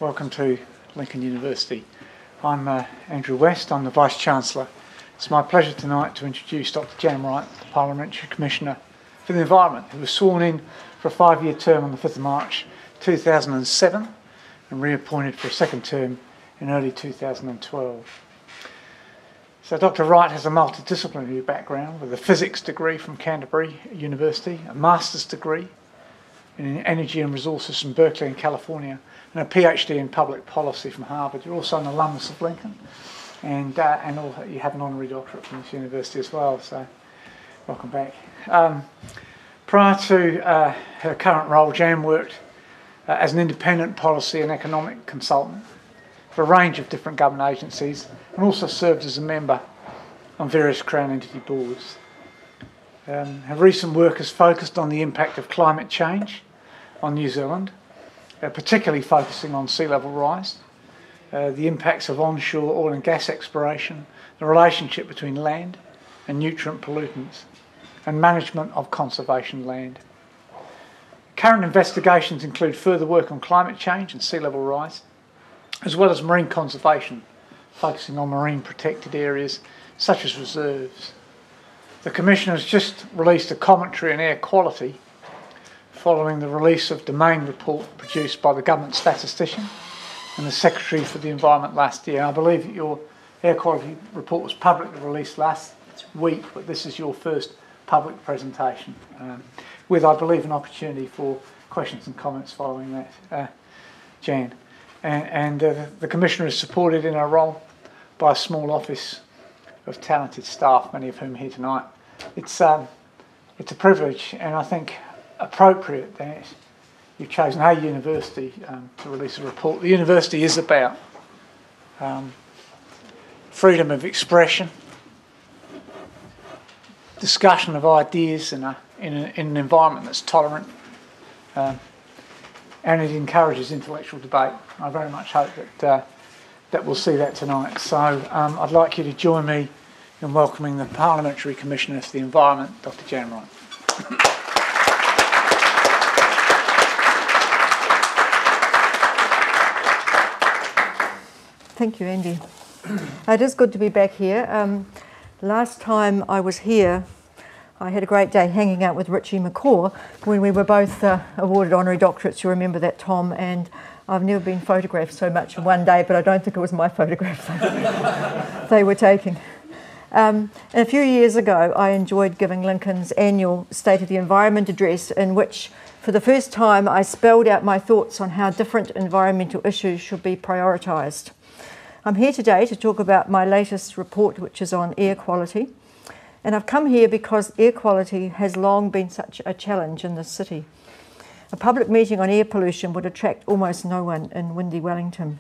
Welcome to Lincoln University. I'm Andrew West, I'm the Vice-Chancellor. It's my pleasure tonight to introduce Dr Jan Wright, the Parliamentary Commissioner for the Environment, who was sworn in for a 5-year term on the 5th of March 2007 and reappointed for a second term in early 2012. So Dr Wright has a multidisciplinary background with a physics degree from Canterbury University, a master's degree in energy and resources from Berkeley in California, and a PhD in public policy from Harvard. You're also an alumnus of Lincoln, and also you have an honorary doctorate from this university as well, so welcome back. Prior to her current role, Jan worked as an independent policy and economic consultant for a range of different government agencies, and also served as a member on various Crown entity boards. Her recent work has focused on the impact of climate change on New Zealand, particularly focusing on sea level rise, the impacts of onshore oil and gas exploration, the relationship between land and nutrient pollutants, and management of conservation land. Current investigations include further work on climate change and sea level rise, as well as marine conservation, focusing on marine protected areas such as reserves. The Commissioner has just released a commentary on air quality following the release of the main report produced by the Government Statistician and the Secretary for the Environment last year. I believe that your air quality report was publicly released last week, but this is your first public presentation, with, I believe, an opportunity for questions and comments following that, Jan. And the Commissioner is supported in her role by a small office of talented staff, many of whom are here tonight. It's a privilege, and I think appropriate that you've chosen our university to release a report. The university is about freedom of expression, discussion of ideas in an environment that's tolerant, and it encourages intellectual debate. I very much hope that we'll see that tonight. So I'd like you to join me in welcoming the Parliamentary Commissioner for the Environment, Dr Jan Wright. Thank you, Andy. It is good to be back here. Last time I was here, I had a great day hanging out with Richie McCaw when we were both awarded honorary doctorates. You remember that, Tom? And I've never been photographed so much in one day, but I don't think it was my photograph they were taking. And a few years ago, I enjoyed giving Lincoln's annual State of the Environment address, in which, for the first time, I spelled out my thoughts on how different environmental issues should be prioritised. I'm here today to talk about my latest report, which is on air quality. And I've come here because air quality has long been such a challenge in this city. A public meeting on air pollution would attract almost no one in windy Wellington.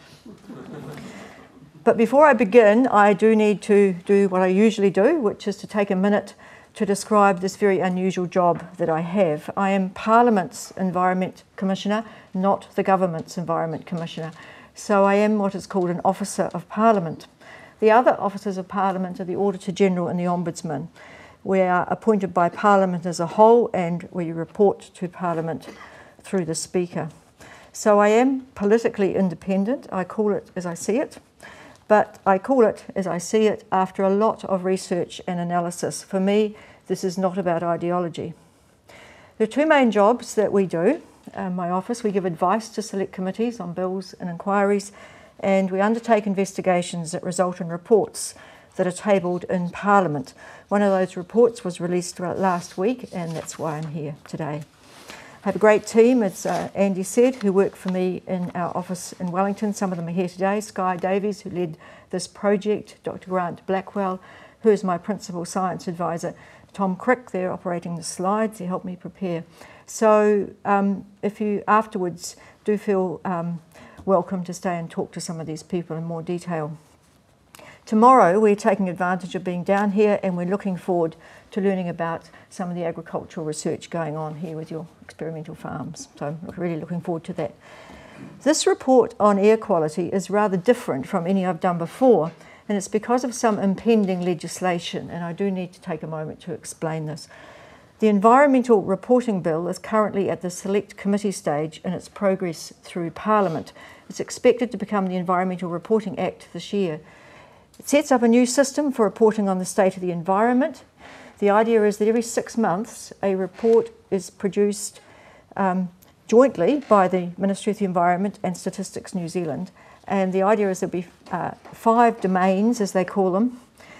But before I begin, I do need to do what I usually do, which is to take a minute to describe this very unusual job that I have. I am Parliament's Environment Commissioner, not the Government's Environment Commissioner. So I am what is called an Officer of Parliament. The other Officers of Parliament are the Auditor-General and the Ombudsman. We are appointed by Parliament as a whole, and we report to Parliament through the Speaker. So I am politically independent. I call it as I see it, but I call it as I see it after a lot of research and analysis. For me, this is not about ideology. There are two main jobs that we do. My office, we give advice to select committees on bills and inquiries, and we undertake investigations that result in reports that are tabled in Parliament. One of those reports was released last week, and that's why I'm here today. I have a great team, as Andy said, who work for me in our office in Wellington. Some of them are here today. Sky Davies, who led this project, Dr Grant Blackwell, who is my principal science advisor, Tom Crick, they're operating the slides, he helped me prepare. So if you afterwards do feel welcome to stay and talk to some of these people in more detail. Tomorrow we're taking advantage of being down here, and we're looking forward to learning about some of the agricultural research going on here with your experimental farms. So I'm really looking forward to that. This report on air quality is rather different from any I've done before, and it's because of some impending legislation, and I do need to take a moment to explain this. The Environmental Reporting Bill is currently at the Select Committee stage in its progress through Parliament. It's expected to become the Environmental Reporting Act this year. It sets up a new system for reporting on the state of the environment. The idea is that every 6 months a report is produced jointly by the Ministry of the Environment and Statistics New Zealand. And the idea is there'll be 5 domains, as they call them: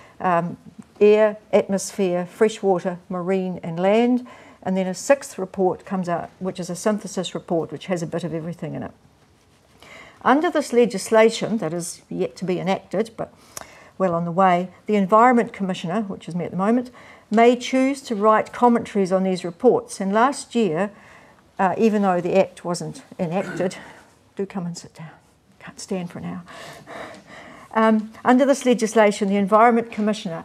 air, atmosphere, freshwater, marine and land. And then a 6th report comes out, which is a synthesis report, which has a bit of everything in it. Under this legislation that is yet to be enacted, but well on the way, the Environment Commissioner, which is me at the moment, may choose to write commentaries on these reports. And last year, even though the Act wasn't enacted, do come and sit down, can't stand for an hour. Under this legislation, the Environment Commissioner,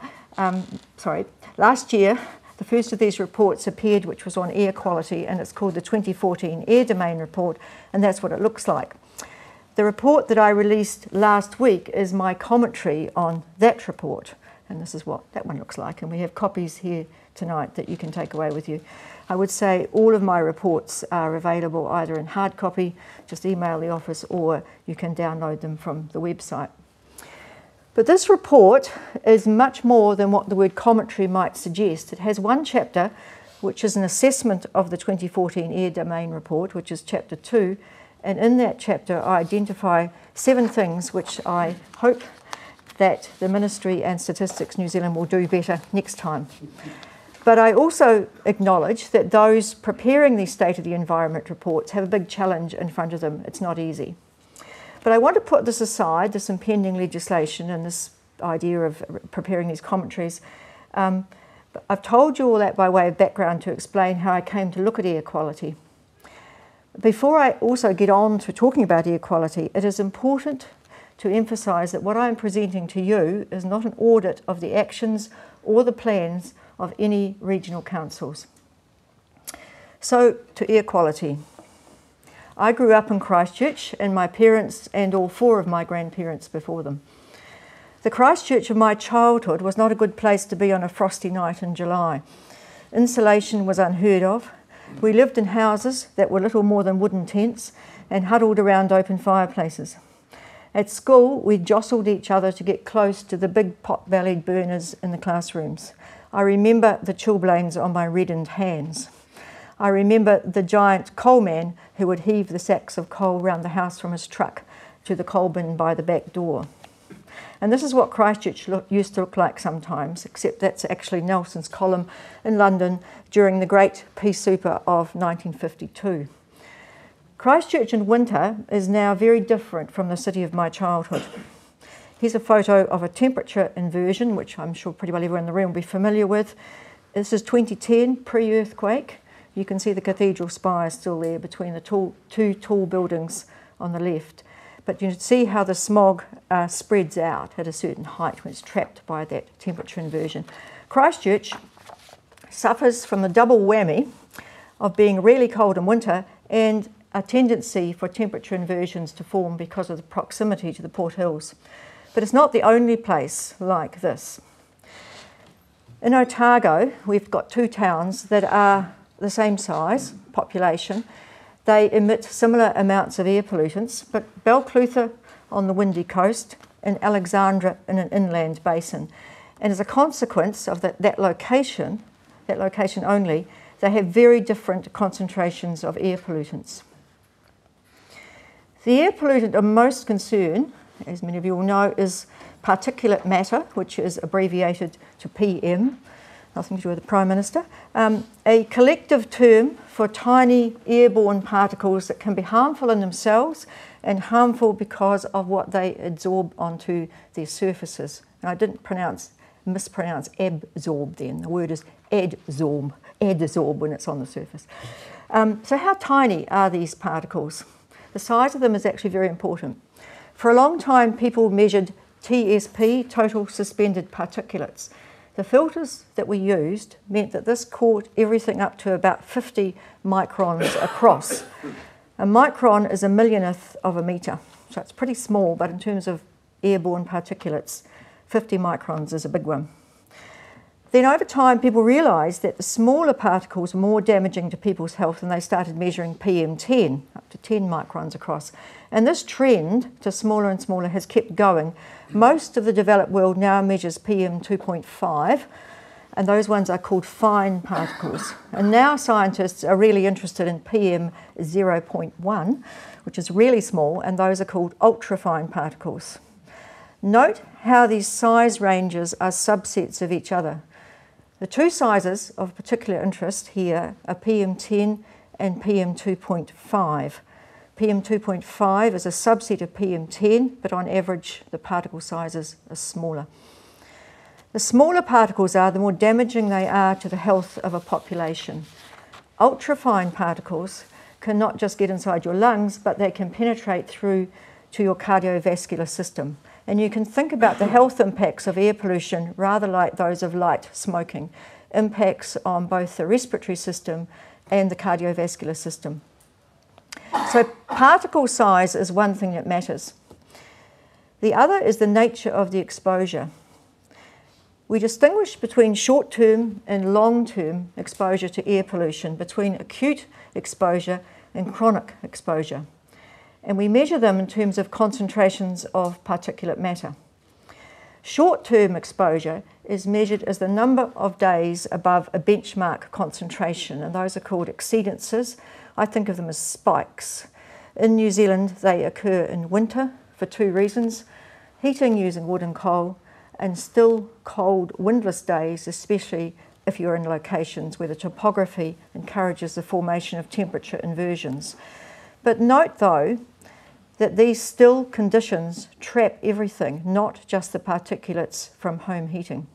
last year, the first of these reports appeared, which was on air quality, and it's called the 2014 Air Domain Report, and that's what it looks like. The report that I released last week is my commentary on that report, and this is what that one looks like, and we have copies here tonight that you can take away with you. I would say all of my reports are available either in hard copy, just email the office, or you can download them from the website. But this report is much more than what the word commentary might suggest. It has one chapter, which is an assessment of the 2014 Air Domain Report, which is chapter 2. And in that chapter, I identify 7 things which I hope that the Ministry and Statistics New Zealand will do better next time. But I also acknowledge that those preparing these State of the Environment reports have a big challenge in front of them. It's not easy. But I want to put this aside, this impending legislation and this idea of preparing these commentaries. I've told you all that by way of background to explain how I came to look at air quality. Before I also get on to talking about air quality, it is important to emphasise that what I'm presenting to you is not an audit of the actions or the plans of any regional councils. So, to air quality. I grew up in Christchurch, and my parents and all 4 of my grandparents before them. The Christchurch of my childhood was not a good place to be on a frosty night in July. Insulation was unheard of. We lived in houses that were little more than wooden tents and huddled around open fireplaces. At school, we jostled each other to get close to the big pot-bellied burners in the classrooms. I remember the chilblains on my reddened hands. I remember the giant coal man who would heave the sacks of coal round the house from his truck to the coal bin by the back door. And this is what Christchurch used to look like sometimes, except that's actually Nelson's column in London during the Great Peace Super of 1952. Christchurch in winter is now very different from the city of my childhood. Here's a photo of a temperature inversion, which I'm sure pretty well everyone in the room will be familiar with. This is 2010, pre-earthquake. You can see the cathedral spire still there between the 2 tall buildings on the left. But you can see how the smog spreads out at a certain height when it's trapped by that temperature inversion. Christchurch suffers from the double whammy of being really cold in winter and a tendency for temperature inversions to form because of the proximity to the Port Hills. But it's not the only place like this. In Otago, we've got 2 towns that are the same size, population. They emit similar amounts of air pollutants, but Balclutha on the windy coast and Alexandra in an inland basin. And as a consequence of that location only, they have very different concentrations of air pollutants. The air pollutant of most concern, as many of you will know, is particulate matter, which is abbreviated to PM, nothing to do with the Prime Minister, a collective term for tiny airborne particles that can be harmful in themselves and harmful because of what they absorb onto their surfaces. And I didn't mispronounce absorb then. The word is adsorb when it's on the surface. So how tiny are these particles? The size of them is actually very important. For a long time, people measured TSP, total suspended particulates. The filters that we used meant that this caught everything up to about 50 microns across. A micron is a millionth of a metre, so it's pretty small, but in terms of airborne particulates, 50 microns is a big one. Then over time, people realised that the smaller particles were more damaging to people's health, and they started measuring PM10, up to 10 microns across. And this trend to smaller and smaller has kept going. Most of the developed world now measures PM2.5, and those ones are called fine particles. And now scientists are really interested in PM0.1, which is really small, and those are called ultrafine particles. Note how these size ranges are subsets of each other. The two sizes of particular interest here are PM10 and PM2.5. PM2.5 is a subset of PM10, but on average the particle sizes are smaller. The smaller particles are, the more damaging they are to the health of a population. Ultrafine particles can not just get inside your lungs, but they can penetrate through to your cardiovascular system. And you can think about the health impacts of air pollution rather like those of light smoking, impacts on both the respiratory system and the cardiovascular system. So particle size is one thing that matters. The other is the nature of the exposure. We distinguish between short-term and long-term exposure to air pollution, between acute exposure and chronic exposure. And we measure them in terms of concentrations of particulate matter. Short-term exposure is measured as the number of days above a benchmark concentration, and those are called exceedances. I think of them as spikes. In New Zealand, they occur in winter for two reasons: heating using wood and coal, and still cold, windless days, especially if you're in locations where the topography encourages the formation of temperature inversions. But note, though, that these still conditions trap everything, not just the particulates from home heating.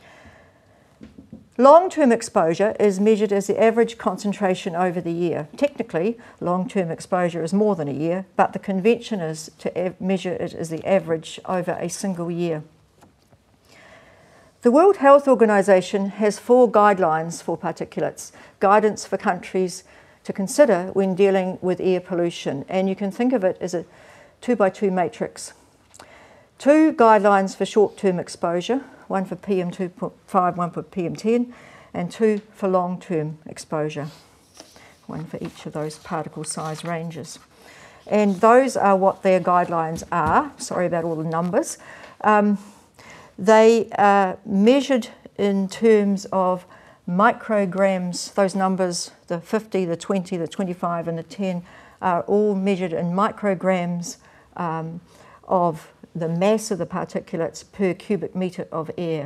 Long-term exposure is measured as the average concentration over the year. Technically, long-term exposure is more than a year, but the convention is to measure it as the average over a single year. The World Health Organization has 4 guidelines for particulates, guidance for countries to consider when dealing with air pollution, and you can think of it as a 2x2 matrix. 2 guidelines for short-term exposure, one for PM2.5, one for PM10, and 2 for long-term exposure, one for each of those particle size ranges. And those are what their guidelines are. Sorry about all the numbers. They are measured in terms of micrograms. Those numbers, the 50, the 20, the 25 and the 10, are all measured in micrograms of the mass of the particulates per cubic metre of air.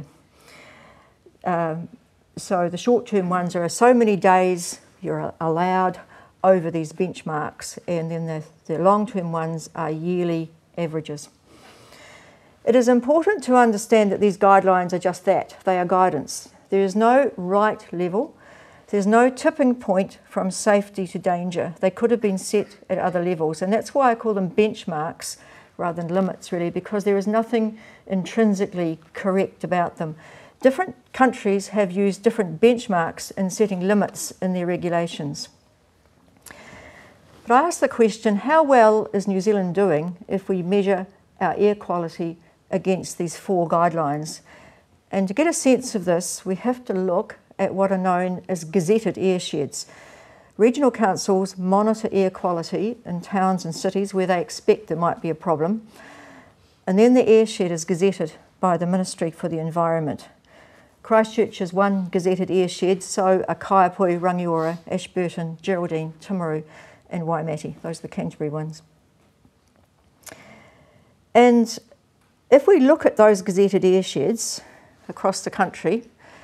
So the short-term ones are so many days you're allowed over these benchmarks, and then the long-term ones are yearly averages. It is important to understand that these guidelines are just that, they are guidance. There is no right level. There's no tipping point from safety to danger. They could have been set at other levels, and that's why I call them benchmarks rather than limits, really, because there is nothing intrinsically correct about them. Different countries have used different benchmarks in setting limits in their regulations. But I ask the question, how well is New Zealand doing if we measure our air quality against these 4 guidelines? And to get a sense of this, we have to look at what are known as gazetted airsheds. Regional councils monitor air quality in towns and cities where they expect there might be a problem, and then the airshed is gazetted by the Ministry for the Environment. Christchurch is one gazetted airshed, so are Kaiapoi, Rangiora, Ashburton, Geraldine, Timaru and Waimate. Those are the Canterbury ones. And if we look at those gazetted airsheds across the country,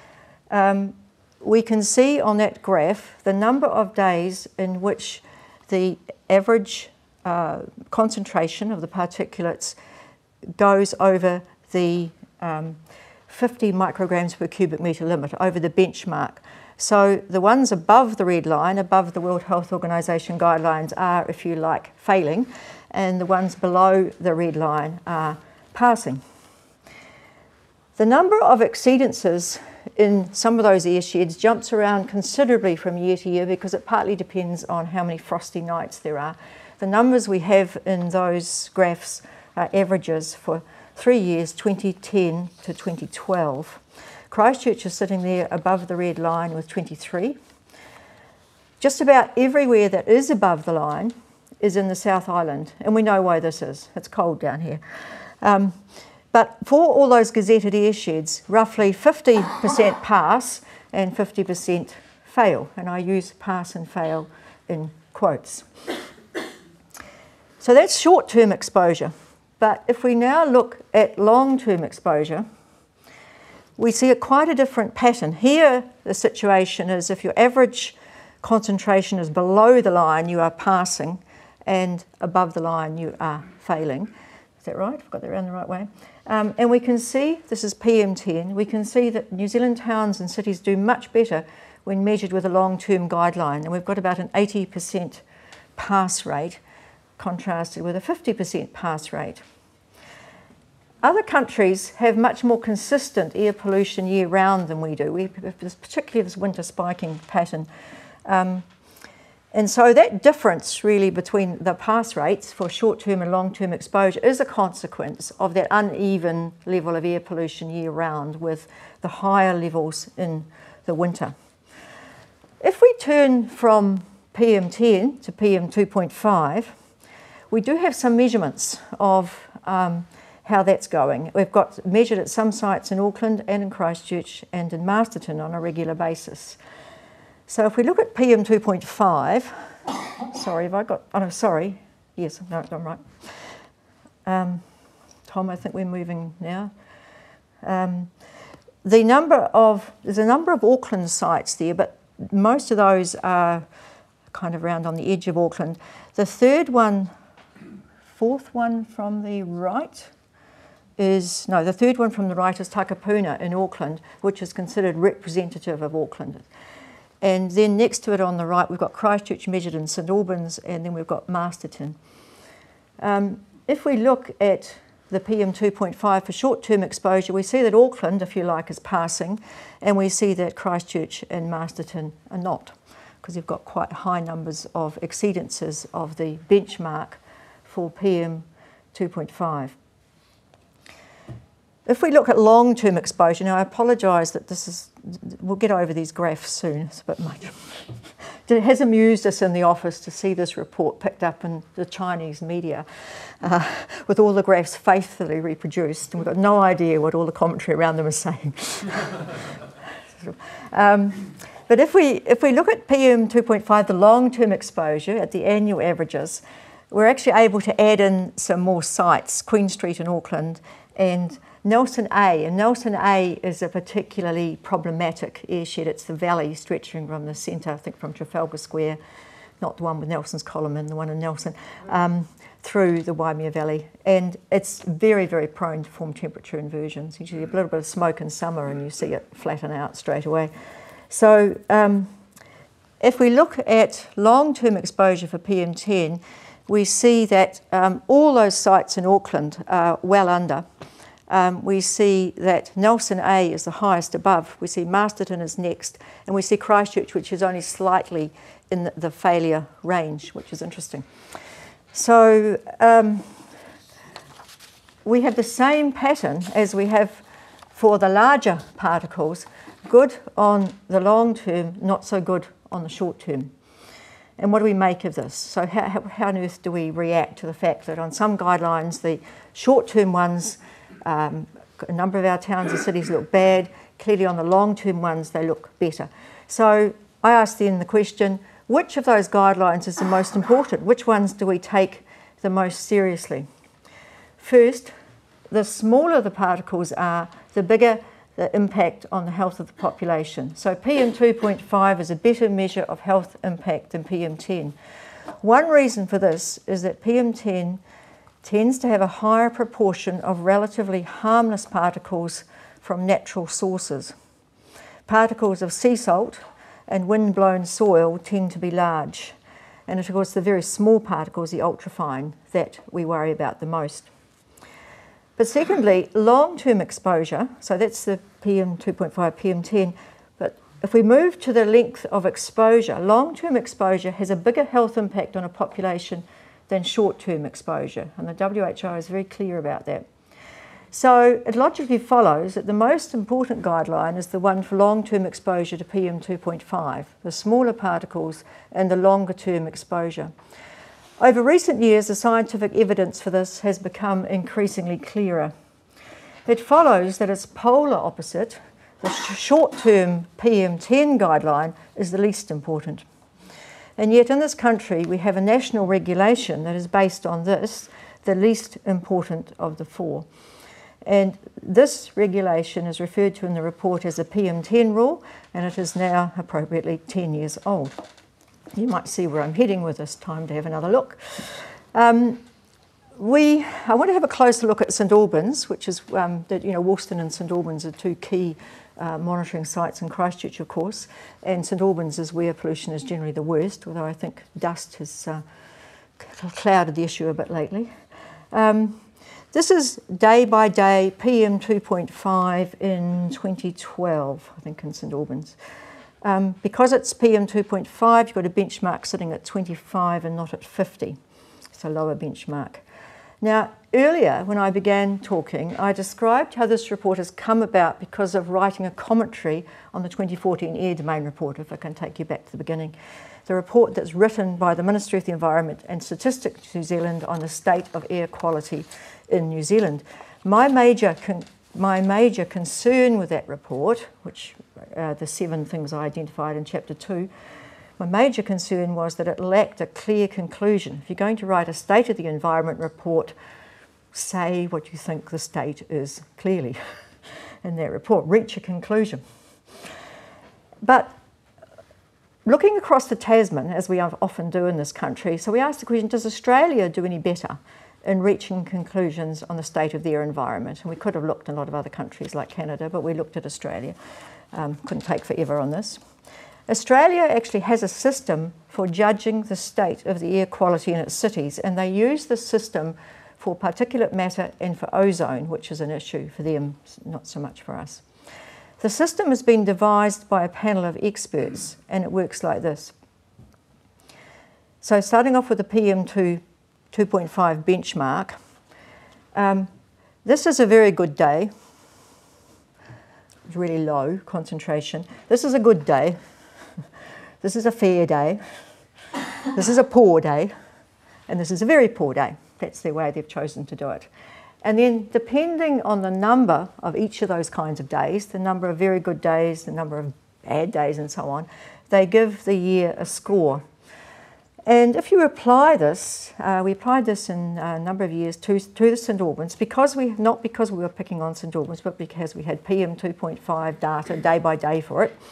we can see on that graph the number of days in which the average concentration of the particulates goes over the 50 micrograms per cubic metre limit, over the benchmark. So the ones above the red line, above the World Health Organization guidelines, are, if you like, failing, and the ones below the red line are passing. The number of exceedances in some of those airsheds jumps around considerably from year to year because it partly depends on how many frosty nights there are. The numbers we have in those graphs are averages for 3 years, 2010 to 2012. Christchurch is sitting there above the red line with 23. Just about everywhere that is above the line is in the South Island, and we know why this is. It's cold down here. But for all those gazetted airsheds, roughly 50% pass and 50% fail, and I use pass and fail in quotes. So that's short-term exposure. But if we now look at long-term exposure, we see quite a different pattern. Here, the situation is if your average concentration is below the line, you are passing, and above the line, you are failing. Is that right? I've got that around the right way. And we can see, this is PM10, we can see that New Zealand towns and cities do much better when measured with a long-term guideline. And we've got about an 80% pass rate, contrasted with a 50% pass rate. Other countries have much more consistent air pollution year-round than we do. We have particularly this winter spiking pattern. And so that difference really between the pass rates for short-term and long-term exposure is a consequence of that uneven level of air pollution year-round with the higher levels in the winter. If we turn from PM10 to PM2.5, we do have some measurements of how that's going. We've got measured at some sites in Auckland and in Christchurch and in Masterton on a regular basis. So if we look at PM2.5, sorry, have I got, oh no, sorry, yes, no, I'm right. Tom, I think we're moving now. There's a number of Auckland sites there, but most of those are kind of around on the edge of Auckland. The fourth one from the right is Takapuna in Auckland, which is considered representative of Auckland. And then next to it on the right, we've got Christchurch measured in St Albans, and then we've got Masterton. If we look at the PM2.5 for short-term exposure, we see that Auckland, if you like, is passing, and we see that Christchurch and Masterton are not, because you've got quite high numbers of exceedances of the benchmark for PM2.5. If we look at long-term exposure, now I apologise that we'll get over these graphs soon, it's a bit much. It has amused us in the office to see this report picked up in the Chinese media with all the graphs faithfully reproduced, and we've got no idea what all the commentary around them is saying. But if we look at PM2.5, the long-term exposure at the annual averages, we're actually able to add in some more sites, Queen Street in Auckland and Nelson A. And Nelson A is a particularly problematic airshed. It's the valley stretching from the centre, I think from Trafalgar Square, not the one with Nelson's Column in, the one in Nelson, through the Waimea Valley. And it's very, very prone to form temperature inversions. Usually a little bit of smoke in summer and you see it flatten out straight away. So if we look at long-term exposure for PM10, we see that all those sites in Auckland are well under. We see that Nelson A is the highest above. We see Masterton is next, and we see Christchurch, which is only slightly in the failure range, which is interesting. So we have the same pattern as we have for the larger particles, good on the long term, not so good on the short term. And what do we make of this? So how on earth do we react to the fact that on some guidelines, the short-term ones, a number of our towns and cities look bad. Clearly on the long-term ones, they look better. So I asked then the question, which of those guidelines is the most important? Which ones do we take the most seriously? First, the smaller the particles are, the bigger the impact on the health of the population. So PM2.5 is a better measure of health impact than PM10. One reason for this is that PM10 tends to have a higher proportion of relatively harmless particles from natural sources. Particles of sea salt and wind-blown soil tend to be large. And of course the very small particles, the ultrafine, that we worry about the most. But secondly, long-term exposure, so that's the PM2.5, PM10, but if we move to the length of exposure, long-term exposure has a bigger health impact on a population than short-term exposure, and the WHO is very clear about that. So it logically follows that the most important guideline is the one for long-term exposure to PM2.5, the smaller particles and the longer-term exposure. Over recent years, the scientific evidence for this has become increasingly clearer. It follows that its polar opposite, the short-term PM10 guideline, is the least important. And yet in this country, we have a national regulation that is based on this, the least important of the four. And this regulation is referred to in the report as a PM10 rule, and it is now appropriately 10 years old. You might see where I'm heading with this. Time to have another look. I want to have a closer look at St Albans, which is, Woolston and St Albans are two key monitoring sites in Christchurch, of course, and St Albans is where pollution is generally the worst, although I think dust has clouded the issue a bit lately. This is day by day PM 2.5 in 2012, I think, in St Albans. Because it's PM 2.5, you've got a benchmark sitting at 25 and not at 50. It's a lower benchmark. Now, earlier when I began talking, I described how this report has come about because of writing a commentary on the 2014 Air Domain report, if I can take you back to the beginning. The report that's written by the Ministry of the Environment and Statistics New Zealand on the state of air quality in New Zealand. My major concern with that report, which the 7 things I identified in Chapter 2, my major concern was that it lacked a clear conclusion. If you're going to write a State of the Environment report, say what you think the state is clearly in that report. Reach a conclusion. But looking across the Tasman, as we often do in this country, so we asked the question, does Australia do any better in reaching conclusions on the state of their environment? And we could have looked at a lot of other countries like Canada, but we looked at Australia. Couldn't take forever on this. Australia actually has a system for judging the state of the air quality in its cities, and they use this system for particulate matter and for ozone, which is an issue for them, not so much for us. The system has been devised by a panel of experts, and it works like this. So starting off with the PM2.5 benchmark, this is a very good day. It's really low concentration. This is a good day. This is a fair day. This is a poor day. And this is a very poor day. That's the way they've chosen to do it. And then depending on the number of each of those kinds of days, the number of very good days, the number of bad days and so on, they give the year a score. And if you apply this, we applied this in a number of years to the St Albans, not because we were picking on St Albans, but because we had PM 2.5 data day by day for it.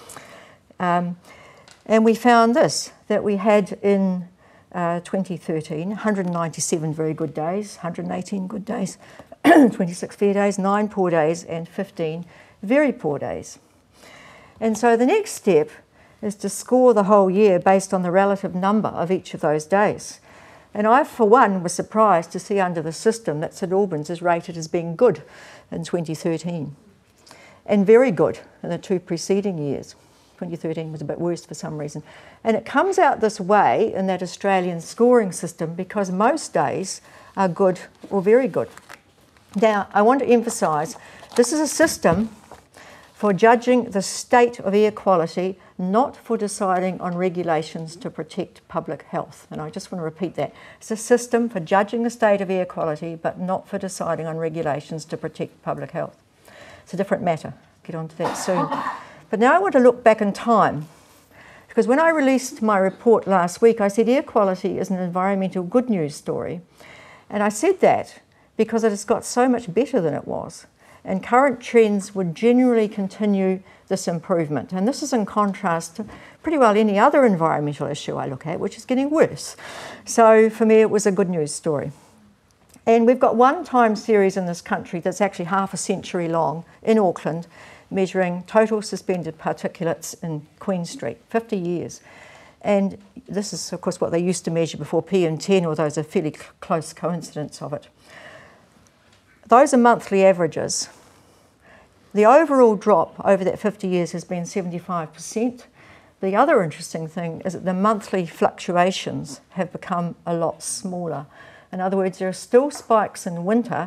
And we found this, that we had in 2013, 197 very good days, 118 good days, 26 fair days, 9 poor days, and 15 very poor days. And so the next step is to score the whole year based on the relative number of each of those days. And I, for one, was surprised to see under the system that St Albans is rated as being good in 2013 and very good in the 2 preceding years. 2013 was a bit worse for some reason. And it comes out this way in that Australian scoring system because most days are good or very good. Now, I want to emphasise, this is a system for judging the state of air quality, not for deciding on regulations to protect public health. And I just want to repeat that. It's a system for judging the state of air quality, but not for deciding on regulations to protect public health. It's a different matter. Get on to that soon. But now I want to look back in time, because when I released my report last week, I said air quality is an environmental good news story. And I said that because it has got so much better than it was. And current trends would generally continue this improvement. And this is in contrast to pretty well any other environmental issue I look at, which is getting worse. So for me, it was a good news story. And we've got one time series in this country that's actually half a century long in Auckland, measuring total suspended particulates in Queen Street, 50 years. And this is, of course, what they used to measure before PM10, although there's a fairly close coincidence of it. Those are monthly averages. The overall drop over that 50 years has been 75%. The other interesting thing is that the monthly fluctuations have become a lot smaller. In other words, there are still spikes in winter,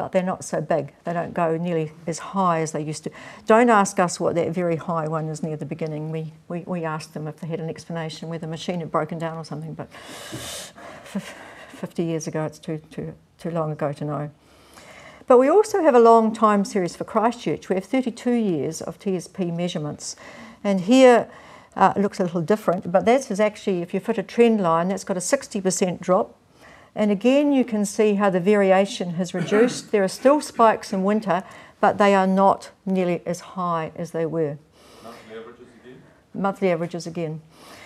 but they're not so big. They don't go nearly as high as they used to. Don't ask us what that very high one is near the beginning. We asked them if they had an explanation whether the machine had broken down or something, but 50 years ago, it's too long ago to know. But we also have a long time series for Christchurch. We have 32 years of TSP measurements. And here it looks a little different, but that is actually, if you fit a trend line, that's got a 60% drop. And again, you can see how the variation has reduced. There are still spikes in winter, but they are not nearly as high as they were. Monthly averages again? Monthly averages again.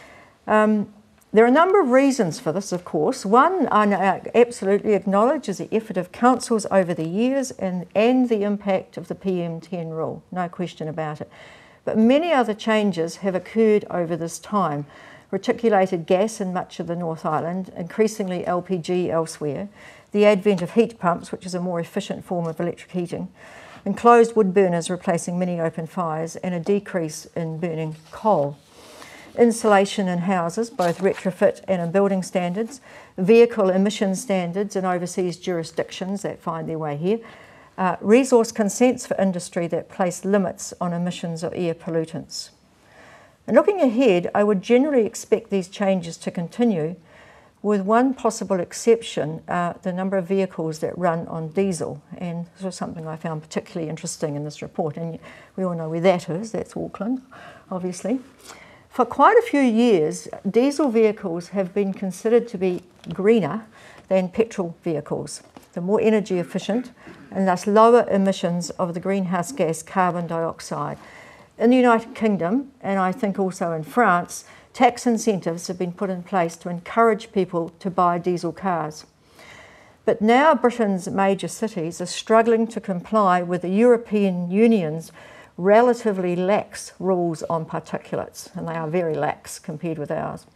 There are a number of reasons for this, of course. One, I absolutely acknowledge, is the effort of councils over the years and the impact of the PM10 rule, no question about it. But many other changes have occurred over this time. Reticulated gas in much of the North Island, increasingly LPG elsewhere, the advent of heat pumps, which is a more efficient form of electric heating, enclosed wood burners replacing many open fires, and a decrease in burning coal. Insulation in houses, both retrofit and in building standards, vehicle emission standards in overseas jurisdictions that find their way here, resource consents for industry that place limits on emissions of air pollutants. And looking ahead, I would generally expect these changes to continue, with one possible exception, the number of vehicles that run on diesel. And this was something I found particularly interesting in this report. And we all know where that is, that's Auckland, obviously. For quite a few years, diesel vehicles have been considered to be greener than petrol vehicles. They're more energy efficient and thus lower emissions of the greenhouse gas carbon dioxide. In the United Kingdom, and I think also in France, tax incentives have been put in place to encourage people to buy diesel cars. But now Britain's major cities are struggling to comply with the European Union's relatively lax rules on particulates, and they are very lax compared with ours.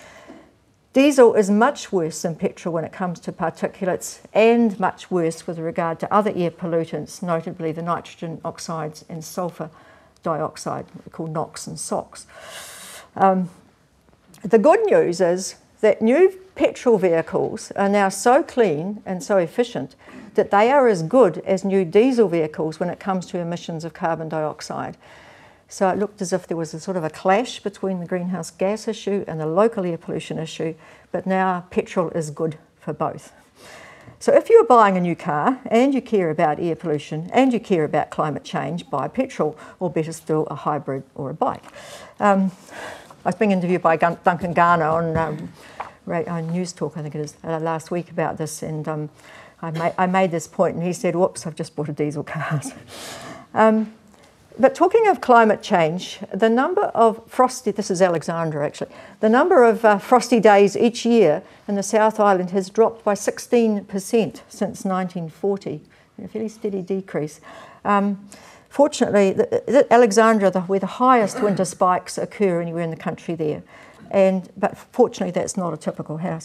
Diesel is much worse than petrol when it comes to particulates, and much worse with regard to other air pollutants, notably the nitrogen oxides and sulphur dioxide, what we call NOx and SOx. The good news is that new petrol vehicles are now so clean and so efficient that they are as good as new diesel vehicles when it comes to emissions of carbon dioxide. So it looked as if there was a sort of a clash between the greenhouse gas issue and the local air pollution issue, but now petrol is good for both. So if you're buying a new car and you care about air pollution and you care about climate change, buy petrol, or better still, a hybrid or a bike. I was being interviewed by Duncan Garner on News Talk, I think it is, last week about this, and I made this point and he said, whoops, I've just bought a diesel car. But talking of climate change, the number of frosty, this is Alexandra actually, the number of frosty days each year in the South Island has dropped by 16% since 1940, a fairly steady decrease. Fortunately, Alexandra, where the highest winter spikes occur anywhere in the country there, but fortunately that's not a typical house.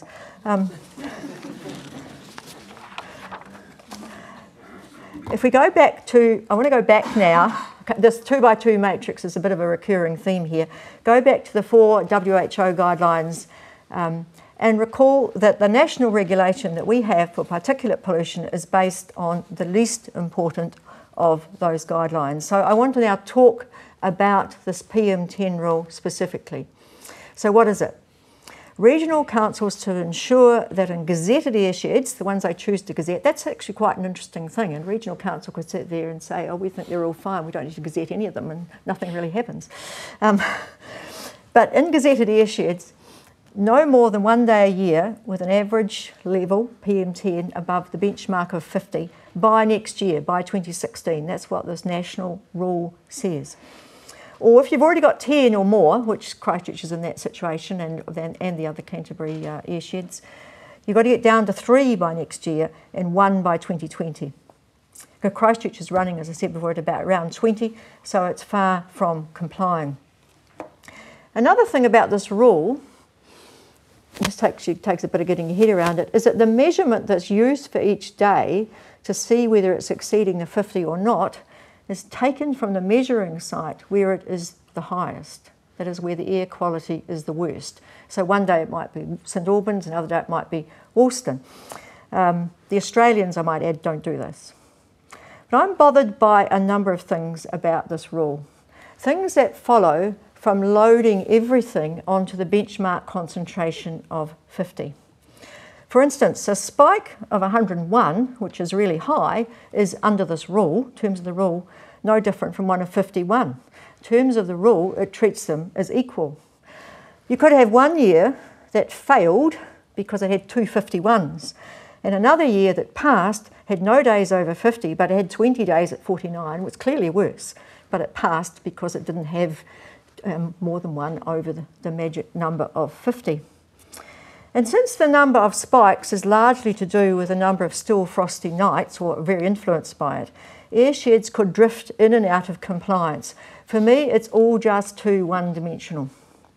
If we go back to, I want to go back now. This 2x2 matrix is a bit of a recurring theme here. Go back to the 4 WHO guidelines and recall that the national regulation that we have for particulate pollution is based on the least important of those guidelines. So I want to now talk about this PM10 rule specifically. So what is it? Regional councils to ensure that in gazetted airsheds, the ones they choose to gazette, that's actually quite an interesting thing. And regional council could sit there and say, oh, we think they're all fine, we don't need to gazette any of them, and nothing really happens. But in gazetted airsheds, no more than 1 day a year with an average level, PM10, above the benchmark of 50 by next year, by 2016. That's what this national rule says. Or if you've already got 10 or more, which Christchurch is in that situation, and the other Canterbury airsheds, you've got to get down to 3 by next year and 1 by 2020. Christchurch is running, as I said before, at about around 20, so it's far from complying. Another thing about this rule, this takes a bit of getting your head around it, is that the measurement that's used for each day to see whether it's exceeding the 50 or not is taken from the measuring site where it is the highest. That is where the air quality is the worst. So one day it might be St Albans, another day it might be Woolston. The Australians, I might add, don't do this. But I'm bothered by a number of things about this rule. Things that follow from loading everything onto the benchmark concentration of 50. For instance, a spike of 101, which is really high, is under this rule, in terms of the rule, no different from one of 51. In terms of the rule, it treats them as equal. You could have one year that failed because it had two 51s, and another year that passed had no days over 50, but it had 20 days at 49, which was clearly worse, but it passed because it didn't have more than one over the magic number of 50. And since the number of spikes is largely to do with the number of still frosty nights, or very influenced by it, airsheds could drift in and out of compliance. For me, it's all just too one-dimensional.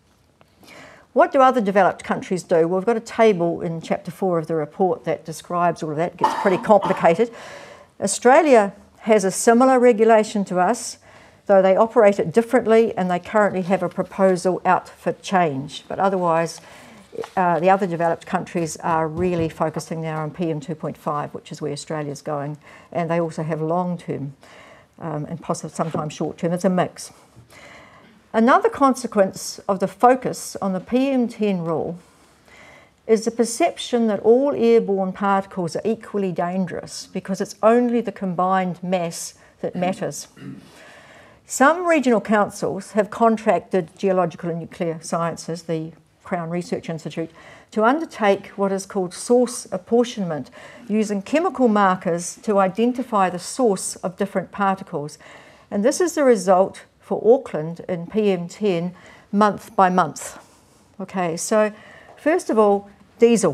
What do other developed countries do? Well, we've got a table in chapter 4 of the report that describes all of that. It gets pretty complicated. Australia has a similar regulation to us, though they operate it differently, and they currently have a proposal out for change. But otherwise, the other developed countries are really focusing now on PM 2.5, which is where Australia's going, and they also have long-term and possibly sometimes short-term. It's a mix. Another consequence of the focus on the PM10 rule is the perception that all airborne particles are equally dangerous because it's only the combined mass that matters. Some regional councils have contracted Geological and Nuclear Sciences, the Crown Research Institute, to undertake what is called source apportionment, using chemical markers to identify the source of different particles. And this is the result for Auckland in PM10 month by month. Okay, so first of all, diesel.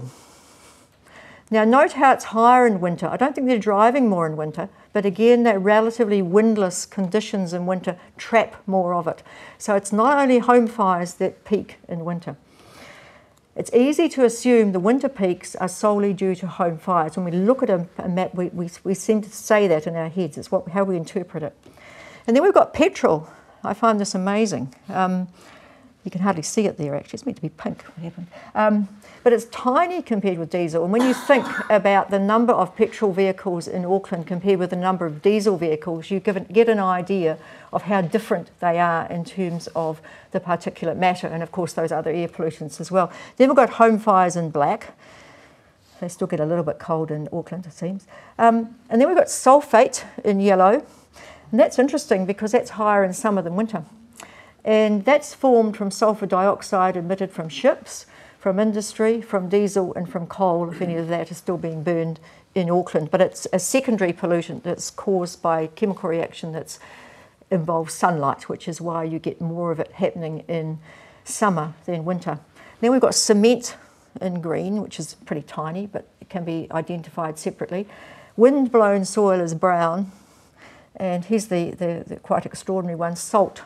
Now note how it's higher in winter. I don't think they're driving more in winter, but again, that relatively windless conditions in winter trap more of it. So it's not only home fires that peak in winter. It's easy to assume the winter peaks are solely due to home fires. When we look at a map, we seem to say that in our heads. It's how we interpret it. And then we've got petrol. I find this amazing. You can hardly see it there, actually. It's meant to be pink. But it's tiny compared with diesel. And when you think about the number of petrol vehicles in Auckland compared with the number of diesel vehicles, you get an idea of how different they are in terms of the particulate matter and, of course, those other air pollutants as well. Then we've got home fires in black. They still get a little bit cold in Auckland, it seems. And then we've got sulphate in yellow. And that's interesting because that's higher in summer than winter. And that's formed from sulphur dioxide emitted from ships, from industry, from diesel and from coal, if any of that is still being burned in Auckland. But it's a secondary pollutant that's caused by chemical reaction that involves sunlight, which is why you get more of it happening in summer than winter. Then we've got cement in green, which is pretty tiny, but it can be identified separately. Wind-blown soil is brown. And here's the quite extraordinary one, salt.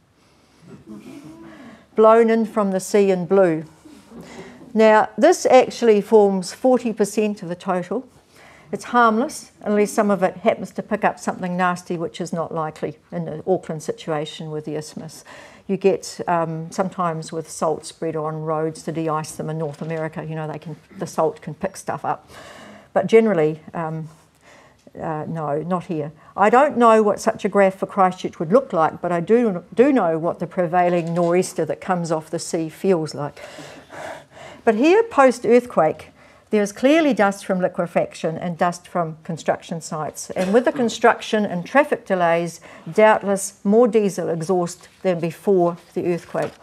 Blown in from the sea in blue. Now, this actually forms 40% of the total. It's harmless, unless some of it happens to pick up something nasty, which is not likely in the Auckland situation with the isthmus. You get sometimes with salt spread on roads to de-ice them in North America, you know, the salt can pick stuff up. But generally, no, not here. I don't know what such a graph for Christchurch would look like, but I do know what the prevailing nor'easter that comes off the sea feels like. But here, post-earthquake, there is clearly dust from liquefaction and dust from construction sites. And with the construction and traffic delays, doubtless more diesel exhaust than before the earthquake.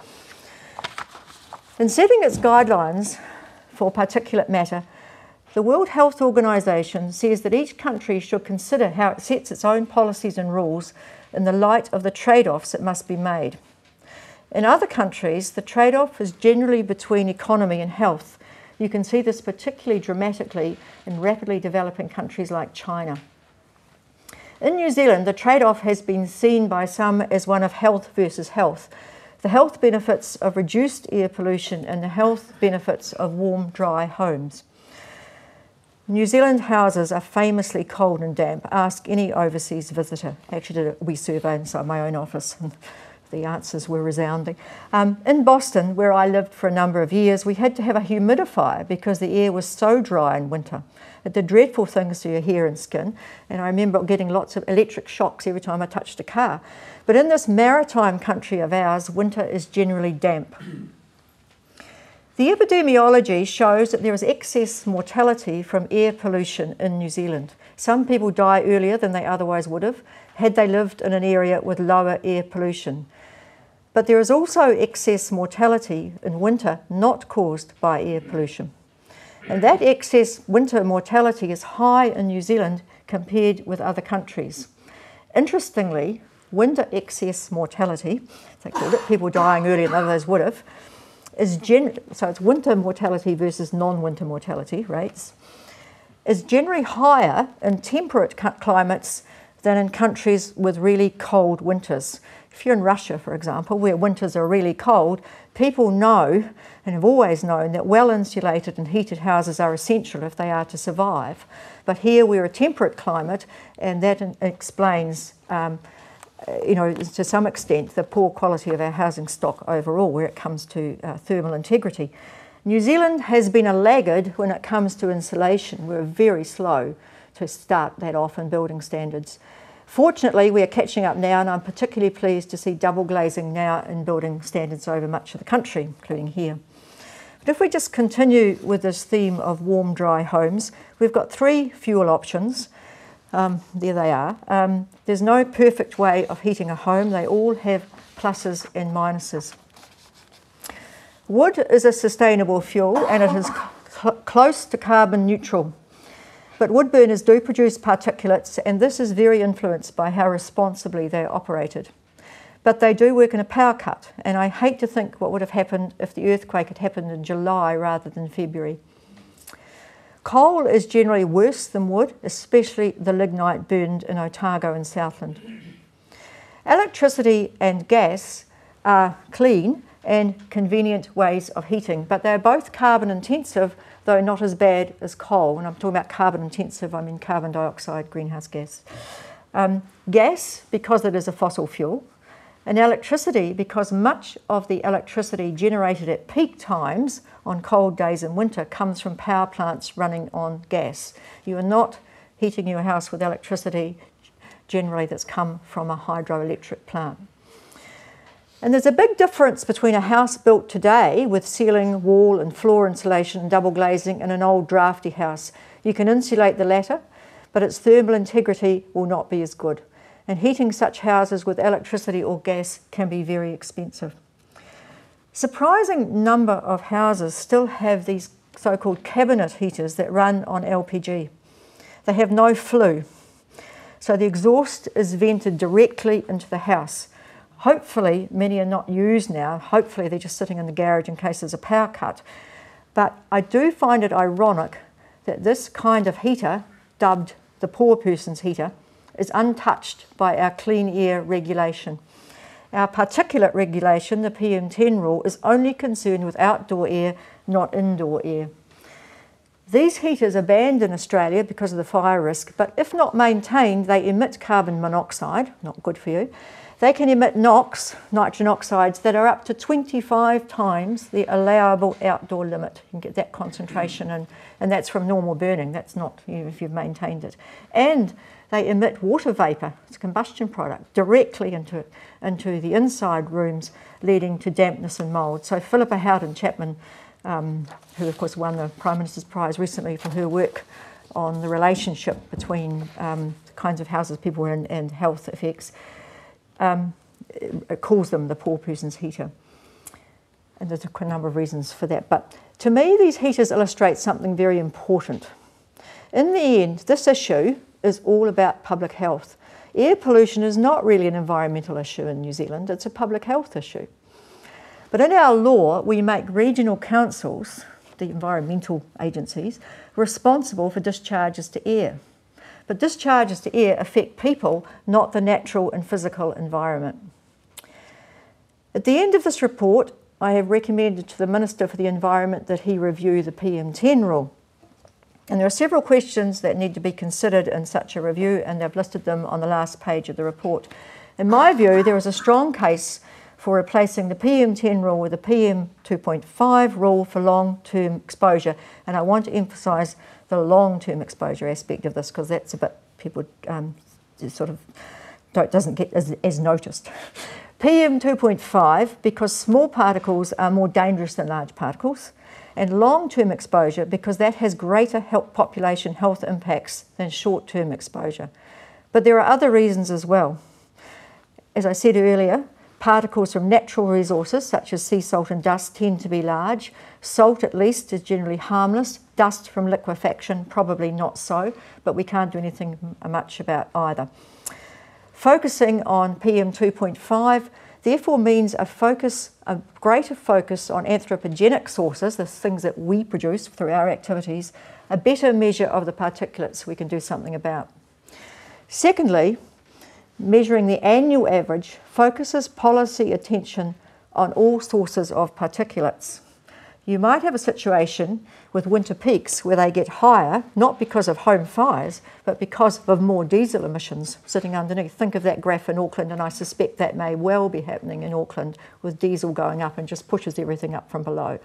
In setting its guidelines for particulate matter, the World Health Organization says that each country should consider how it sets its own policies and rules in the light of the trade-offs that must be made. In other countries, the trade-off is generally between economy and health. You can see this particularly dramatically in rapidly developing countries like China. In New Zealand, the trade-off has been seen by some as one of health versus health. The health benefits of reduced air pollution and the health benefits of warm, dry homes. New Zealand houses are famously cold and damp. Ask any overseas visitor. I actually did a wee survey inside my own office. the answers were resounding. In Boston, where I lived for a number of years, we had to have a humidifier because the air was so dry in winter. It did dreadful things to your hair and skin, and I remember getting lots of electric shocks every time I touched a car. But in this maritime country of ours, winter is generally damp. The epidemiology shows that there is excess mortality from air pollution in New Zealand. Some people die earlier than they otherwise would have had they lived in an area with lower air pollution. But there is also excess mortality in winter not caused by air pollution. And that excess winter mortality is high in New Zealand compared with other countries. Interestingly, winter excess mortality, they called it, people dying earlier than others would have, so it's winter mortality versus non-winter mortality rates, is generally higher in temperate climates than in countries with really cold winters. If you're in Russia, for example, where winters are really cold, people know and have always known that well-insulated and heated houses are essential if they are to survive. But here we're a temperate climate, and that explains to some extent the poor quality of our housing stock overall where it comes to thermal integrity. New Zealand has been a laggard when it comes to insulation. We're very slow to start that off in building standards. Fortunately, we are catching up now, and I'm particularly pleased to see double glazing now in building standards over much of the country, including here. But if we just continue with this theme of warm, dry homes, we've got 3 fuel options. There they are. There's no perfect way of heating a home. They all have pluses and minuses. Wood is a sustainable fuel, and it is close to carbon neutral. But wood burners do produce particulates, and this is very influenced by how responsibly they're operated. But they do work in a power cut, and I hate to think what would have happened if the earthquake had happened in July rather than February. Coal is generally worse than wood, especially the lignite burned in Otago and Southland. Electricity and gas are clean and convenient ways of heating, but they're both carbon intensive, though not as bad as coal. When I'm talking about carbon intensive, I mean carbon dioxide, greenhouse gas. Gas, because it is a fossil fuel, and electricity, because much of the electricity generated at peak times on cold days in winter comes from power plants running on gas. You are not heating your house with electricity generally that's come from a hydroelectric plant. And there's a big difference between a house built today with ceiling, wall and floor insulation and double glazing and an old drafty house. You can insulate the latter, but its thermal integrity will not be as good. And heating such houses with electricity or gas can be very expensive. Surprising number of houses still have these so-called cabinet heaters that run on LPG. They have no flue, so the exhaust is vented directly into the house. Hopefully, many are not used now. Hopefully, they're just sitting in the garage in case there's a power cut. But I do find it ironic that this kind of heater, dubbed the poor person's heater, is untouched by our clean air regulation. Our particulate regulation, the PM10 rule, is only concerned with outdoor air, not indoor air. These heaters are banned in Australia because of the fire risk, but if not maintained, they emit carbon monoxide, not good for you. They can emit NOx, nitrogen oxides, that are up to 25 times the allowable outdoor limit. You can get that concentration, and that's from normal burning. That's not if you've maintained it. And they emit water vapour, it's a combustion product, directly into the inside rooms, leading to dampness and mould. So Philippa Houghton-Chapman, who of course won the Prime Minister's Prize recently for her work on the relationship between the kinds of houses people are in and health effects, calls them the poor person's heater. And there's a number of reasons for that. But to me, these heaters illustrate something very important. In the end, this issue is all about public health. Air pollution is not really an environmental issue in New Zealand, it's a public health issue. But in our law, we make regional councils, the environmental agencies, responsible for discharges to air. But discharges to air affect people, not the natural and physical environment. At the end of this report, I have recommended to the Minister for the Environment that he review the PM10 rule. And there are several questions that need to be considered in such a review, and I've listed them on the last page of the report. In my view, there is a strong case for replacing the PM10 rule with the PM2.5 rule for long-term exposure. And I want to emphasise the long-term exposure aspect of this because that's a bit people sort of doesn't get as noticed. PM2.5 because small particles are more dangerous than large particles, and long-term exposure because that has greater population health impacts than short-term exposure. But there are other reasons as well. As I said earlier, particles from natural resources such as sea salt and dust tend to be large. Salt at least is generally harmless. Dust from liquefaction probably not so, but we can't do anything much about either. Focusing on PM2.5 therefore means a greater focus on anthropogenic sources, the things that we produce through our activities, a better measure of the particulates we can do something about. Secondly, measuring the annual average focuses policy attention on all sources of particulates. You might have a situation with winter peaks where they get higher, not because of home fires, but because of more diesel emissions sitting underneath. Think of that graph in Auckland, and I suspect that may well be happening in Auckland with diesel going up and just pushes everything up from below.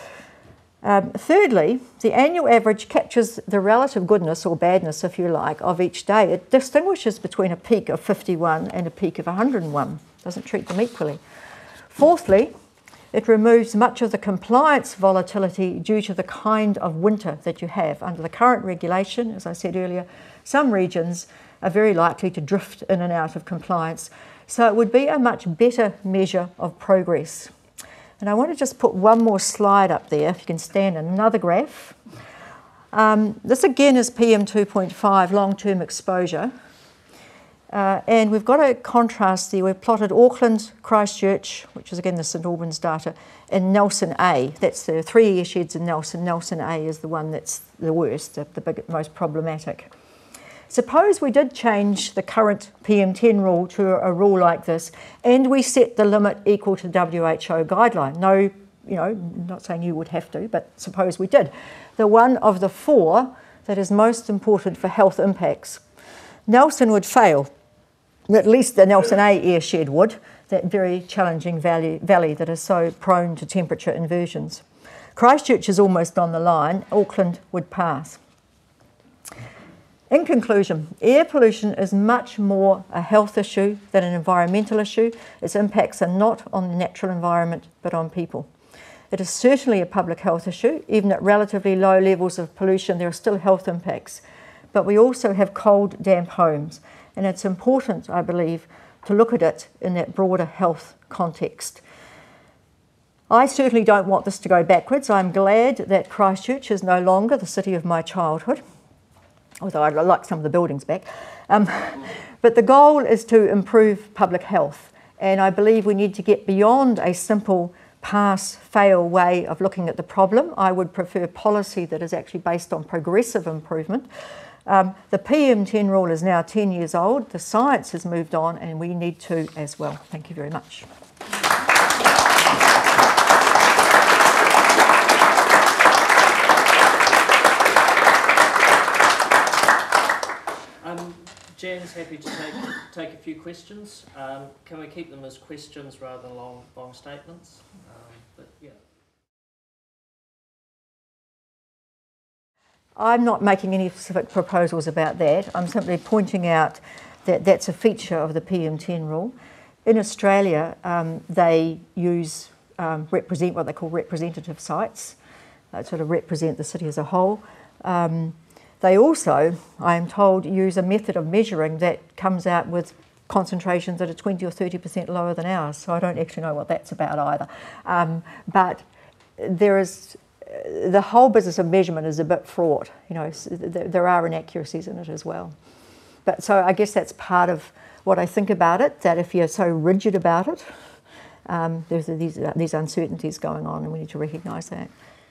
Thirdly, the annual average captures the relative goodness or badness, if you like, of each day. It distinguishes between a peak of 51 and a peak of 101. Doesn't treat them equally. Fourthly, it removes much of the compliance volatility due to the kind of winter that you have. Under the current regulation, as I said earlier, some regions are very likely to drift in and out of compliance. So it would be a much better measure of progress. And I want to just put one more slide up there, if you can stand in another graph. This again is PM2.5 long-term exposure. And we've got a contrast there. We've plotted Auckland, Christchurch, which is again the St Albans data, and Nelson A. That's the 3 airsheds in Nelson. Nelson A is the one that's the worst, the most problematic. Suppose we did change the current PM10 rule to a rule like this, and we set the limit equal to WHO guideline. No, not saying you would have to, but suppose we did. The one of the 4 that is most important for health impacts. Nelson would fail. At least the Nelson A airshed would, that very challenging valley that is so prone to temperature inversions. Christchurch is almost on the line. Auckland would pass. In conclusion, air pollution is much more a health issue than an environmental issue. Its impacts are not on the natural environment, but on people. It is certainly a public health issue. Even at relatively low levels of pollution, there are still health impacts. But we also have cold, damp homes. And it's important, I believe, to look at it in that broader health context. I certainly don't want this to go backwards. I'm glad that Christchurch is no longer the city of my childhood, although I'd like some of the buildings back. But the goal is to improve public health. And I believe we need to get beyond a simple pass-fail way of looking at the problem. I would prefer policy that is actually based on progressive improvement. The PM10 rule is now 10 years old. The science has moved on, and we need to as well. Thank you very much. Jan's happy to take a few questions. Can we keep them as questions rather than long statements? But yeah. I'm not making any specific proposals about that. I'm simply pointing out that that's a feature of the PM10 rule. In Australia, they use what they call representative sites, sort of represent the city as a whole. They also, I am told, use a method of measuring that comes out with concentrations that are 20 or 30% lower than ours. So I don't actually know what that's about either. But there is the whole business of measurement is a bit fraught. There are inaccuracies in it as well. But so I guess that's part of what I think about it. That if you're so rigid about it, there's these uncertainties going on, and we need to recognise that.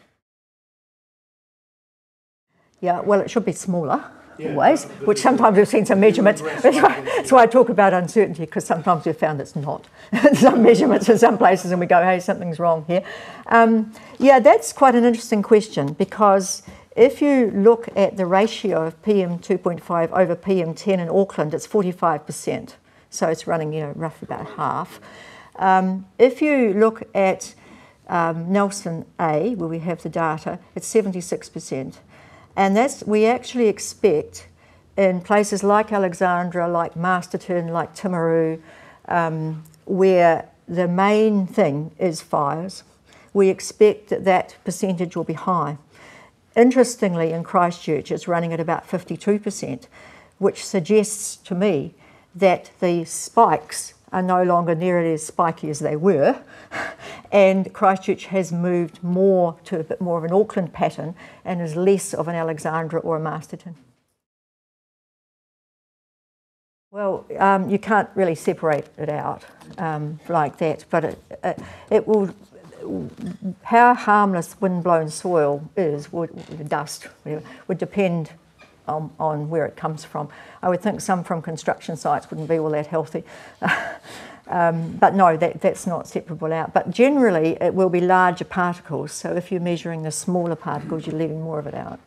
Yeah, well, it should be smaller, always, which sometimes we've seen some measurements. That's why I talk about uncertainty, because sometimes we've found it's not. Some measurements in some places and we go, hey, something's wrong here. Yeah, that's quite an interesting question, because if you look at the ratio of PM2.5 over PM10 in Auckland, it's 45%. So it's running, roughly about half. If you look at Nelson A, where we have the data, it's 76%. And we actually expect in places like Alexandra, like Masterton, like Timaru, where the main thing is fires, we expect that that percentage will be high. Interestingly, in Christchurch, it's running at about 52%, which suggests to me that the spikes are no longer nearly as spiky as they were, and Christchurch has moved more to a bit more of an Auckland pattern and is less of an Alexandra or a Masterton. Well, you can't really separate it out like that, but it will. How harmless wind-blown soil is, dust, would depend on where it comes from. I would think some from construction sites wouldn't be all that healthy. But no, that's not separable out. But generally, it will be larger particles. So if you're measuring the smaller particles, you're leaving more of it out.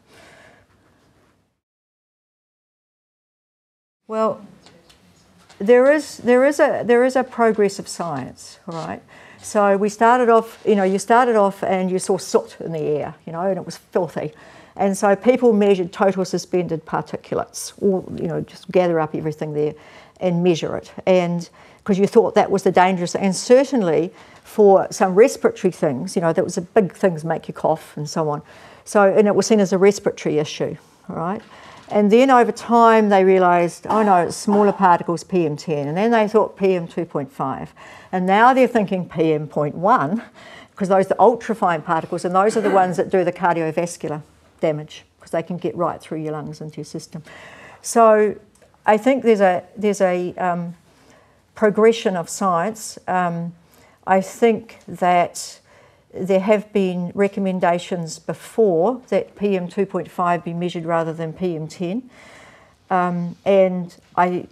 Well, there is a progress of science, all right? So we started off, you started off and you saw soot in the air, and it was filthy. And so people measured total suspended particulates, or, just gather up everything there and measure it. And because you thought that was the dangerous, and certainly for some respiratory things, that was big things make you cough and so on. So, and it was seen as a respiratory issue, all right? And then over time they realised, oh no, it's smaller particles, PM10, and then they thought PM2.5. And now they're thinking PM.1, because those are the ultrafine particles, and those are the ones that do the cardiovascular damage, because they can get right through your lungs into your system. So I think there's a progression of science. I think that there have been recommendations before that PM2.5 be measured rather than PM10. And I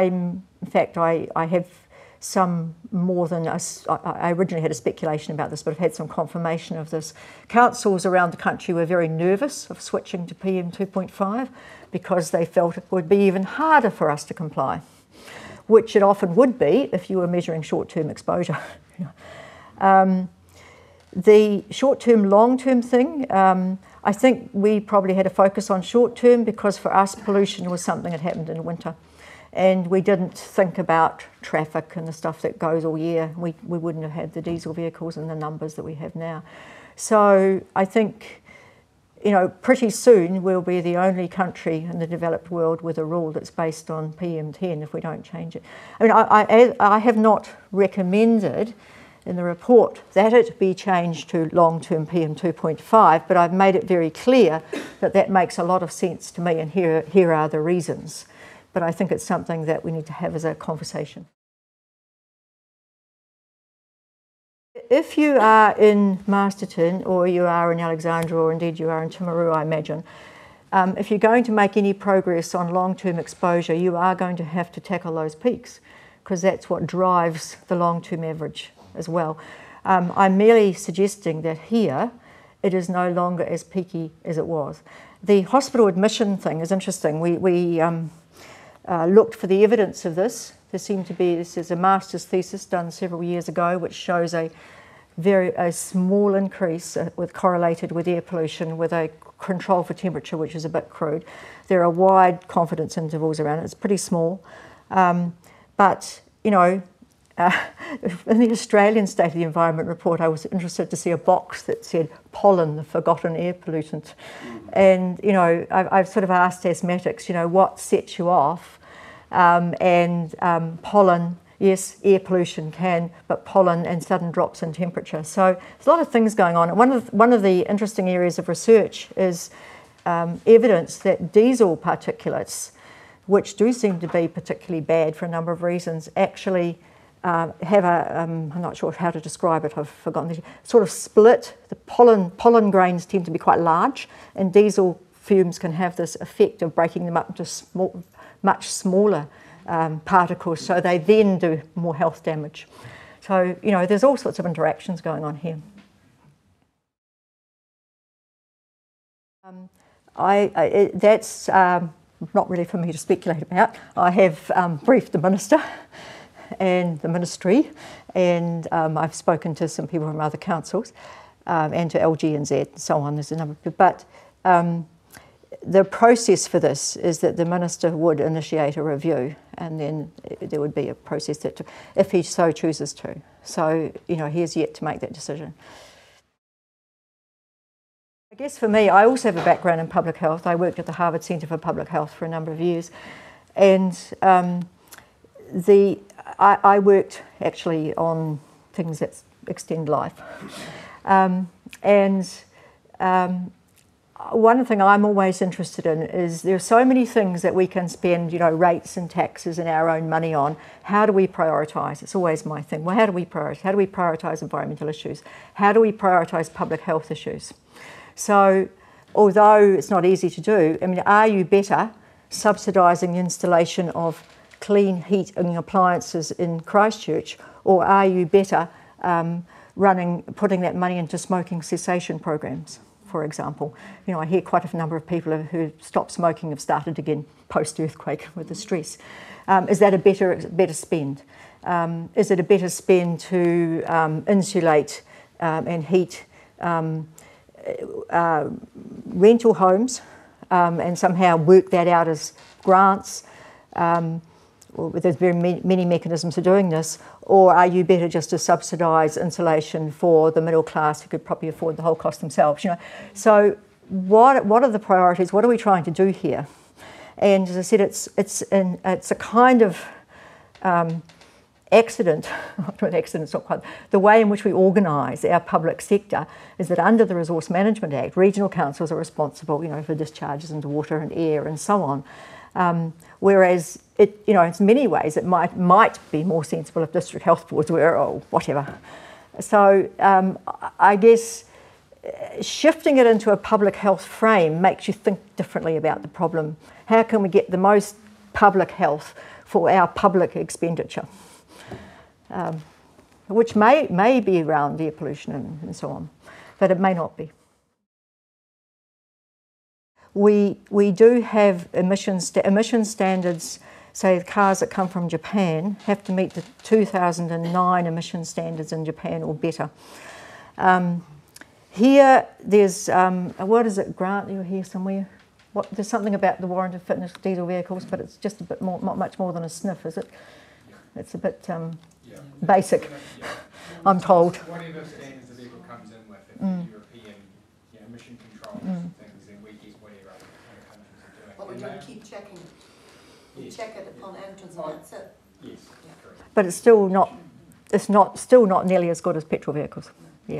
have some more than, I originally had a speculation about this, but I've had some confirmation of this. Councils around the country were very nervous of switching to PM2.5 because they felt it would be even harder for us to comply, which it often would be if you were measuring short-term exposure. The short-term, long-term thing, I think we probably had a focus on short-term because for us pollution was something that happened in winter. And we didn't think about traffic and the stuff that goes all year. We wouldn't have had the diesel vehicles and the numbers that we have now. So I think, pretty soon we'll be the only country in the developed world with a rule that's based on PM10 if we don't change it. I mean, I have not recommended in the report that it be changed to long-term PM2.5, but I've made it very clear that that makes a lot of sense to me, and here are the reasons. But I think it's something that we need to have as a conversation. If you are in Masterton, or you are in Alexandra, or indeed you are in Timaru, I imagine, if you're going to make any progress on long-term exposure, you are going to have to tackle those peaks, because that's what drives the long-term average as well. I'm merely suggesting that here it is no longer as peaky as it was. The hospital admission thing is interesting. We looked for the evidence of this. This is a master's thesis done several years ago, which shows a small increase correlated with air pollution with a control for temperature, which is a bit crude. There are wide confidence intervals around it. It's pretty small. But, in the Australian State of the Environment report, I was interested to see a box that said pollen, the forgotten air pollutant. And, I've sort of asked asthmatics, what sets you off? Pollen, yes, air pollution can, but pollen and sudden drops in temperature. So there's a lot of things going on. One of the interesting areas of research is evidence that diesel particulates, which do seem to be particularly bad for a number of reasons, actually have I'm not sure how to describe it, I've forgotten, the sort of split. The pollen grains tend to be quite large, and diesel fumes can have this effect of breaking them up into much smaller particles, so they then do more health damage. So, there's all sorts of interactions going on here. That's not really for me to speculate about. I have briefed the Minister, and the ministry, and I've spoken to some people from other councils, and to LG&Z and so on. There's a number of people. But the process for this is that the minister would initiate a review, and then there would be a process that, if he so chooses to. So, he has yet to make that decision. I guess for me, I also have a background in public health. I worked at the Harvard Centre for Public Health for a number of years, and I worked actually on things that extend life. One thing I'm always interested in is there are so many things that we can spend, rates and taxes and our own money on. How do we prioritise? It's always my thing. Well, how do we prioritise? How do we prioritise environmental issues? How do we prioritise public health issues? So, although it's not easy to do, are you better subsidising the installation of clean heating appliances in Christchurch, or are you better putting that money into smoking cessation programs, for example? I hear quite a number of people who stopped smoking have started again post-earthquake with the stress. Is that a better spend? Is it a better spend to insulate and heat rental homes and somehow work that out as grants? There's very many mechanisms for doing this. Or are you better just to subsidise insulation for the middle class who could probably afford the whole cost themselves? So what are the priorities? What are we trying to do here? And as I said, it's a kind of accident. Accident's not quite. The way in which we organise our public sector is that under the Resource Management Act, regional councils are responsible, for discharges into water and air and so on. Whereas in many ways it might be more sensible if district health boards were, or whatever. So I guess shifting it into a public health frame makes you think differently about the problem. How can we get the most public health for our public expenditure? Which may be around air pollution and so on, but it may not be. We do have emission standards. Say the cars that come from Japan have to meet the 2009 emission standards in Japan or better. Here there's, what is it, Grant, you're here somewhere? There's something about the warranted fitness diesel vehicles, but it's just a bit more, not much more than a sniff, is it? It's a bit basic, I'm told. Whatever standards the vehicle comes in with, if the European emission controls and things, then we get whatever other countries are doing. What we do, keep checking. We check it upon entrance and that's it. Yes, correct. But it's still not nearly as good as petrol vehicles. Yeah.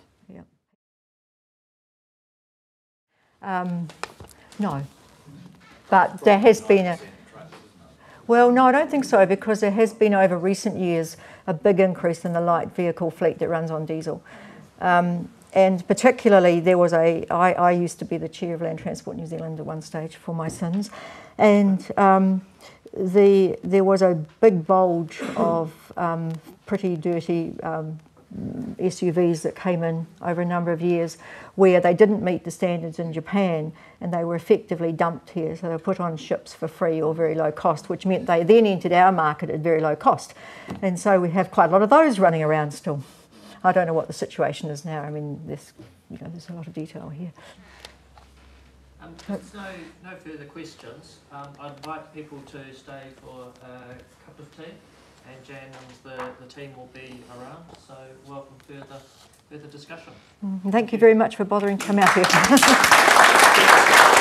No, but there has been a. Well, no, I don't think so, because there has been over recent years a big increase in the light vehicle fleet that runs on diesel. And particularly there was I used to be the chair of Land Transport New Zealand at one stage for my sins, and there was a big bulge of pretty dirty SUVs that came in over a number of years where they didn't meet the standards in Japan, and they were effectively dumped here. So they were put on ships for free or very low cost, which meant they then entered our market at very low cost. And so we have quite a lot of those running around still. I don't know what the situation is now. There's a lot of detail here. If there's no further questions, I'd invite people to stay for a cup of tea, and Jan and the team will be around, so welcome further discussion. Thank you very much for bothering to come out here.